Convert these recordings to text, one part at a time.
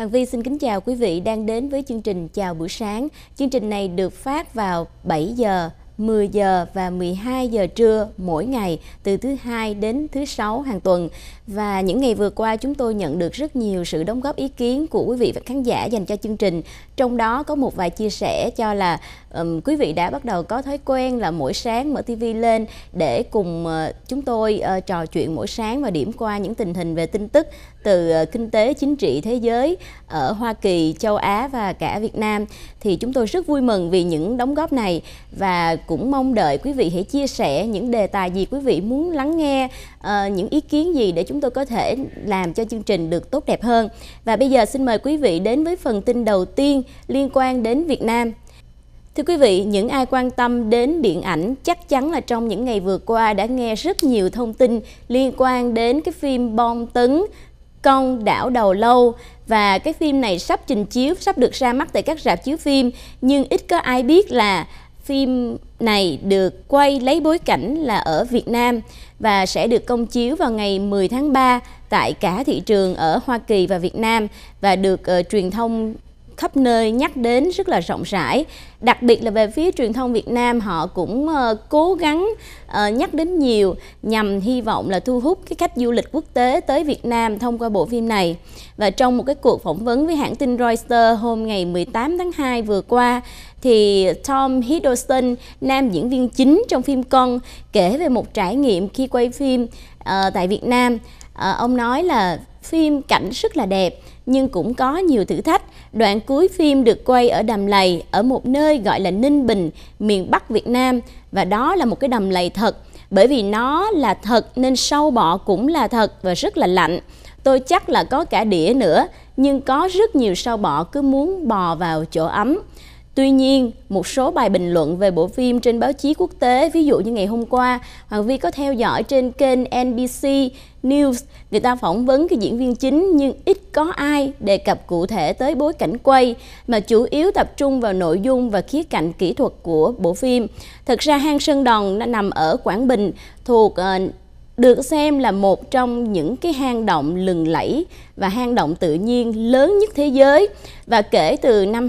Hoàng Vi xin kính chào quý vị đang đến với chương trình Chào buổi sáng. Chương trình này được phát vào 7 giờ, 10 giờ và 12 giờ trưa mỗi ngày từ thứ Hai đến thứ Sáu hàng tuần. Và những ngày vừa qua chúng tôi nhận được rất nhiều sự đóng góp ý kiến của quý vị và khán giả dành cho chương trình. Trong đó có một vài chia sẻ cho là quý vị đã bắt đầu có thói quen là mỗi sáng mở TV lên để cùng chúng tôi trò chuyện mỗi sáng và điểm qua những tình hình về tin tức từ kinh tế, chính trị, thế giới ở Hoa Kỳ, châu Á và cả Việt Nam. Thì chúng tôi rất vui mừng vì những đóng góp này và cũng mong đợi quý vị hãy chia sẻ những đề tài gì quý vị muốn lắng nghe, những ý kiến gì để chúng tôi có thể làm cho chương trình được tốt đẹp hơn. Và bây giờ xin mời quý vị đến với phần tin đầu tiên liên quan đến Việt Nam. Thưa quý vị, những ai quan tâm đến điện ảnh chắc chắn là trong những ngày vừa qua đã nghe rất nhiều thông tin liên quan đến cái phim bom tấn Con đảo đầu lâu. Và cái phim này sắp trình chiếu, sắp được ra mắt tại các rạp chiếu phim. Nhưng ít có ai biết là phim này được quay lấy bối cảnh là ở Việt Nam và sẽ được công chiếu vào ngày 10 tháng 3 tại cả thị trường ở Hoa Kỳ và Việt Nam và được truyền thông khắp nơi nhắc đến rất là rộng rãi. Đặc biệt là về phía truyền thông Việt Nam, họ cũng cố gắng nhắc đến nhiều nhằm hy vọng là thu hút cái khách du lịch quốc tế tới Việt Nam thông qua bộ phim này. Và trong một cái cuộc phỏng vấn với hãng tin Reuters hôm ngày 18 tháng 2 vừa qua, thì Tom Hiddleston, nam diễn viên chính trong phim Con, kể về một trải nghiệm khi quay phim tại Việt Nam. Ông nói là phim cảnh rất là đẹp nhưng cũng có nhiều thử thách. Đoạn cuối phim được quay ở đầm lầy ở một nơi gọi là Ninh Bình, miền Bắc Việt Nam. Và đó là một cái đầm lầy thật. Bởi vì nó là thật nên sâu bọ cũng là thật và rất là lạnh. Tôi chắc là có cả đĩa nữa, nhưng có rất nhiều sâu bọ cứ muốn bò vào chỗ ấm. Tuy nhiên, một số bài bình luận về bộ phim trên báo chí quốc tế, ví dụ như ngày hôm qua, Hoàng Vi có theo dõi trên kênh NBC News, người ta phỏng vấn cái diễn viên chính nhưng ít có ai đề cập cụ thể tới bối cảnh quay, mà chủ yếu tập trung vào nội dung và khía cạnh kỹ thuật của bộ phim. Thực ra hang Sơn Đòn nó nằm ở Quảng Bình, thuộc được xem là một trong những cái hang động lừng lẫy và hang động tự nhiên lớn nhất thế giới. Và kể từ năm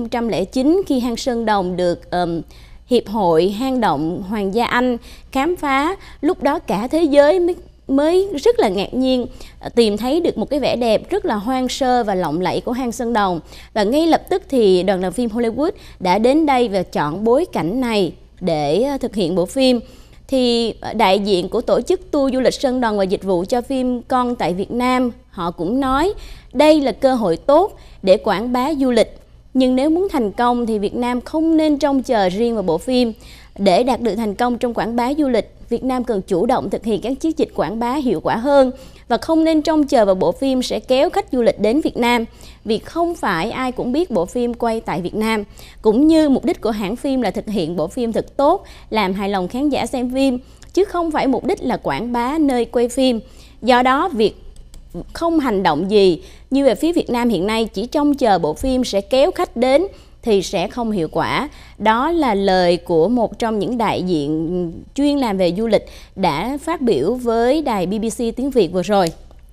2009 khi hang Sơn Đồng được Hiệp hội Hang động Hoàng gia Anh khám phá, lúc đó cả thế giới mới rất là ngạc nhiên tìm thấy được một cái vẻ đẹp rất là hoang sơ và lộng lẫy của hang Sơn Đồng. Và ngay lập tức thì đoàn làm phim Hollywood đã đến đây và chọn bối cảnh này để thực hiện bộ phim. Thì đại diện của tổ chức tour du lịch Sơn Đòn và dịch vụ cho phim Con tại Việt Nam, họ cũng nói đây là cơ hội tốt để quảng bá du lịch. Nhưng nếu muốn thành công thì Việt Nam không nên trông chờ riêng vào bộ phim. Để đạt được thành công trong quảng bá du lịch, Việt Nam cần chủ động thực hiện các chiến dịch quảng bá hiệu quả hơn và không nên trông chờ vào bộ phim sẽ kéo khách du lịch đến Việt Nam, vì không phải ai cũng biết bộ phim quay tại Việt Nam. Cũng như mục đích của hãng phim là thực hiện bộ phim thật tốt, làm hài lòng khán giả xem phim, chứ không phải mục đích là quảng bá nơi quay phim. Do đó, việc không hành động gì như về phía Việt Nam hiện nay chỉ trông chờ bộ phim sẽ kéo khách đến thì sẽ không hiệu quả. Đó là lời của một trong những đại diện chuyên làm về du lịch đã phát biểu với đài BBC tiếng Việt vừa rồi.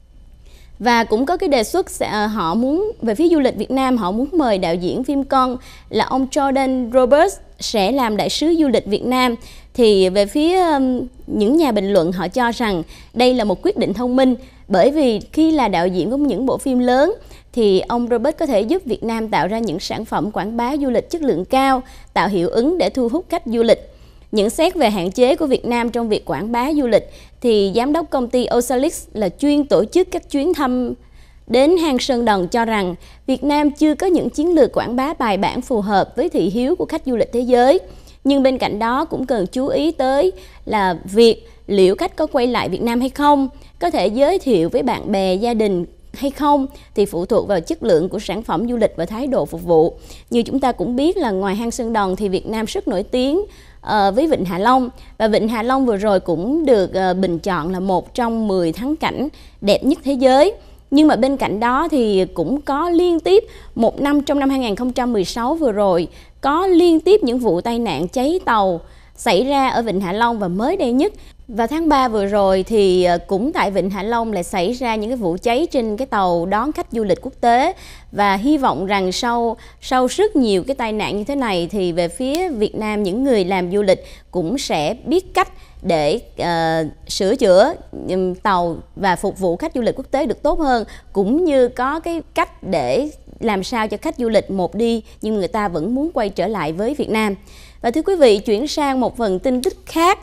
Và cũng có cái đề xuất họ muốn, về phía du lịch Việt Nam, họ muốn mời đạo diễn phim Con là ông Jordan Roberts sẽ làm đại sứ du lịch Việt Nam. Thì về phía những nhà bình luận, họ cho rằng đây là một quyết định thông minh, bởi vì khi là đạo diễn của những bộ phim lớn thì ông Robert có thể giúp Việt Nam tạo ra những sản phẩm quảng bá du lịch chất lượng cao, tạo hiệu ứng để thu hút khách du lịch. Nhận xét về hạn chế của Việt Nam trong việc quảng bá du lịch, thì giám đốc công ty Osalix là chuyên tổ chức các chuyến thăm đến hang Sơn Đòn cho rằng Việt Nam chưa có những chiến lược quảng bá bài bản phù hợp với thị hiếu của khách du lịch thế giới. Nhưng bên cạnh đó cũng cần chú ý tới là việc liệu khách có quay lại Việt Nam hay không, có thể giới thiệu với bạn bè, gia đình hay không thì phụ thuộc vào chất lượng của sản phẩm du lịch và thái độ phục vụ. Như chúng ta cũng biết là ngoài hang Sơn Đòn thì Việt Nam rất nổi tiếng với Vịnh Hạ Long, và Vịnh Hạ Long vừa rồi cũng được bình chọn là một trong 10 thắng cảnh đẹp nhất thế giới. Nhưng mà bên cạnh đó thì cũng có liên tiếp một năm, trong năm 2016 vừa rồi, có liên tiếp những vụ tai nạn cháy tàu xảy ra ở Vịnh Hạ Long, và mới đây nhất Và tháng 3 vừa rồi thì cũng tại Vịnh Hạ Long lại xảy ra những cái vụ cháy trên cái tàu đón khách du lịch quốc tế, và hy vọng rằng sau rất nhiều cái tai nạn như thế này thì về phía Việt Nam, những người làm du lịch cũng sẽ biết cách để sửa chữa tàu và phục vụ khách du lịch quốc tế được tốt hơn, cũng như có cái cách để làm sao cho khách du lịch một đi nhưng người ta vẫn muốn quay trở lại với Việt Nam. Và thưa quý vị, chuyển sang một phần tin tức khác.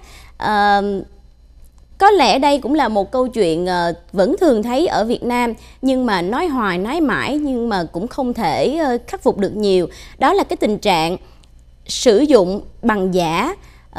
Có lẽ đây cũng là một câu chuyện vẫn thường thấy ở Việt Nam, nhưng mà nói hoài nói mãi nhưng mà cũng không thể khắc phục được nhiều. Đó là cái tình trạng sử dụng bằng giả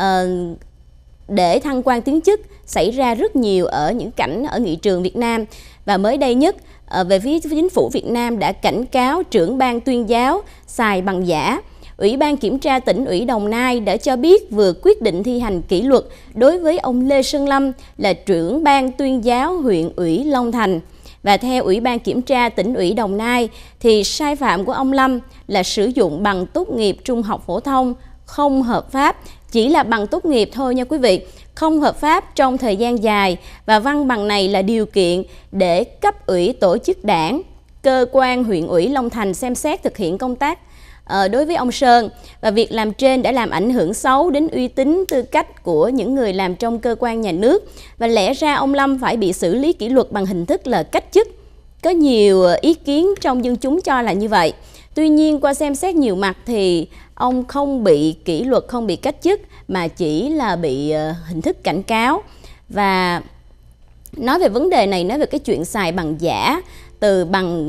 để thăng quan tiến chức xảy ra rất nhiều ở những cảnh ở nghị trường Việt Nam. Và mới đây nhất, về phía chính phủ Việt Nam đã cảnh cáo trưởng ban tuyên giáo xài bằng giả. Ủy ban Kiểm tra Tỉnh ủy Đồng Nai đã cho biết vừa quyết định thi hành kỷ luật đối với ông Lê Sơn Lâm là trưởng ban tuyên giáo huyện ủy Long Thành. Và theo Ủy ban Kiểm tra Tỉnh ủy Đồng Nai thì sai phạm của ông Lâm là sử dụng bằng tốt nghiệp trung học phổ thông không hợp pháp, chỉ là bằng tốt nghiệp thôi nha quý vị, không hợp pháp trong thời gian dài, và văn bằng này là điều kiện để cấp ủy tổ chức đảng, cơ quan huyện ủy Long Thành xem xét thực hiện công tác đối với ông Sơn. Và việc làm trên đã làm ảnh hưởng xấu đến uy tín tư cách của những người làm trong cơ quan nhà nước, và lẽ ra ông Lâm phải bị xử lý kỷ luật bằng hình thức là cách chức. Có nhiều ý kiến trong dân chúng cho là như vậy. Tuy nhiên qua xem xét nhiều mặt thì ông không bị kỷ luật, không bị cách chức, mà chỉ là bị hình thức cảnh cáo. Và nói về vấn đề này, nói về cái chuyện xài bằng giả, từ bằng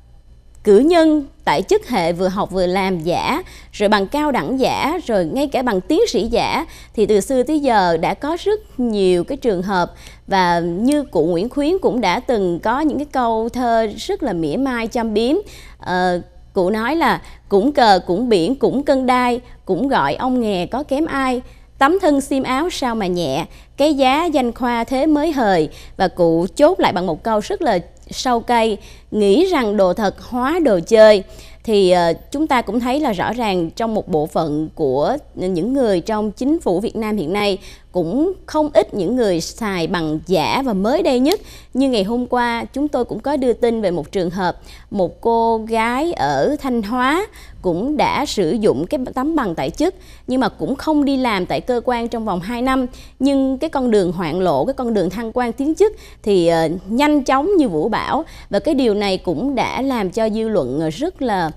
cử nhân tại chức hệ vừa học vừa làm giả, rồi bằng cao đẳng giả, rồi ngay cả bằng tiến sĩ giả, thì từ xưa tới giờ đã có rất nhiều cái trường hợp. Và như cụ Nguyễn Khuyến cũng đã từng có những cái câu thơ rất là mỉa mai châm biếm. Cụ nói là cũng cờ cũng biển cũng cân đai, cũng gọi ông nghè có kém ai, tấm thân xiêm áo sao mà nhẹ, cái giá danh khoa thế mới hời. Và cụ chốt lại bằng một câu rất là sâu cay: nghĩ rằng đồ thật hóa đồ chơi. Thì chúng ta cũng thấy là rõ ràng trong một bộ phận của những người trong chính phủ Việt Nam hiện nay cũng không ít những người xài bằng giả. Và mới đây nhất, như ngày hôm qua, chúng tôi cũng có đưa tin về một trường hợp một cô gái ở Thanh Hóa cũng đã sử dụng cái tấm bằng tại chức, nhưng mà cũng không đi làm tại cơ quan trong vòng 2 năm. Nhưng cái con đường hoạn lộ, cái con đường thăng quan tiến chức thì nhanh chóng như vũ bão. Và cái điều này cũng đã làm cho dư luận rất là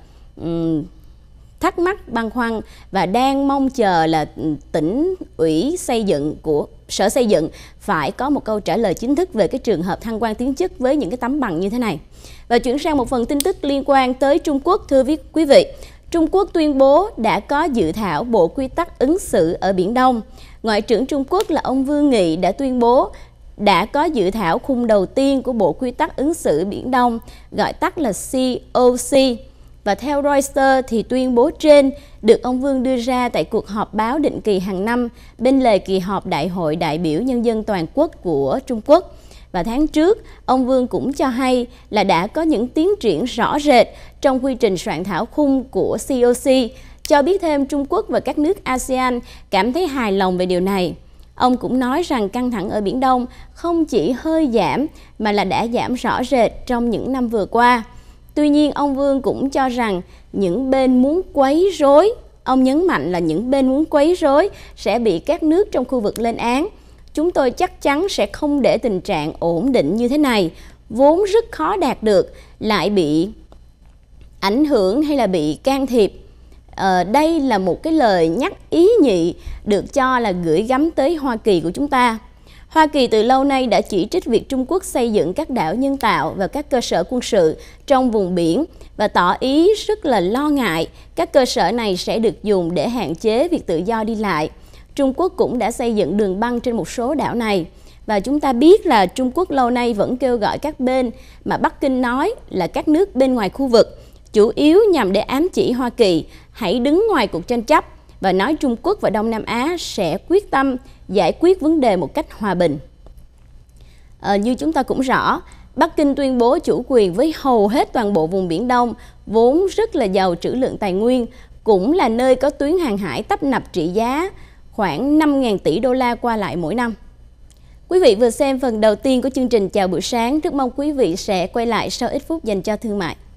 thắc mắc, băn khoăn, và đang mong chờ là tỉnh ủy xây dựng của Sở Xây dựng phải có một câu trả lời chính thức về cái trường hợp thăng quan tiến chức với những cái tấm bằng như thế này. Và chuyển sang một phần tin tức liên quan tới Trung Quốc. Thưa quý vị, Trung Quốc tuyên bố đã có dự thảo bộ quy tắc ứng xử ở Biển Đông. Ngoại trưởng Trung Quốc là ông Vương Nghị đã tuyên bố đã có dự thảo khung đầu tiên của bộ quy tắc ứng xử Biển Đông, gọi tắt là COC. Và theo Reuters thì tuyên bố trên được ông Vương đưa ra tại cuộc họp báo định kỳ hàng năm bên lề kỳ họp Đại hội đại biểu nhân dân toàn quốc của Trung Quốc. Và tháng trước, ông Vương cũng cho hay là đã có những tiến triển rõ rệt trong quy trình soạn thảo khung của COC, cho biết thêm Trung Quốc và các nước ASEAN cảm thấy hài lòng về điều này. Ông cũng nói rằng căng thẳng ở Biển Đông không chỉ hơi giảm mà là đã giảm rõ rệt trong những năm vừa qua. Tuy nhiên, ông Vương cũng cho rằng những bên muốn quấy rối, ông nhấn mạnh là những bên muốn quấy rối sẽ bị các nước trong khu vực lên án. Chúng tôi chắc chắn sẽ không để tình trạng ổn định như thế này, vốn rất khó đạt được, lại bị ảnh hưởng hay là bị can thiệp. Đây là một cái lời nhắc ý nhị được cho là gửi gắm tới Hoa Kỳ của chúng ta. Hoa Kỳ từ lâu nay đã chỉ trích việc Trung Quốc xây dựng các đảo nhân tạo và các cơ sở quân sự trong vùng biển và tỏ ý rất là lo ngại các cơ sở này sẽ được dùng để hạn chế việc tự do đi lại. Trung Quốc cũng đã xây dựng đường băng trên một số đảo này. Và chúng ta biết là Trung Quốc lâu nay vẫn kêu gọi các bên mà Bắc Kinh nói là các nước bên ngoài khu vực, chủ yếu nhằm để ám chỉ Hoa Kỳ hãy đứng ngoài cuộc tranh chấp, và nói Trung Quốc và Đông Nam Á sẽ quyết tâm giải quyết vấn đề một cách hòa bình. Như chúng ta cũng rõ, Bắc Kinh tuyên bố chủ quyền với hầu hết toàn bộ vùng Biển Đông, vốn rất là giàu trữ lượng tài nguyên, cũng là nơi có tuyến hàng hải tấp nập trị giá khoảng 5.000 tỷ đô la qua lại mỗi năm. Quý vị vừa xem phần đầu tiên của chương trình Chào buổi sáng. Rất mong quý vị sẽ quay lại sau ít phút dành cho thương mại.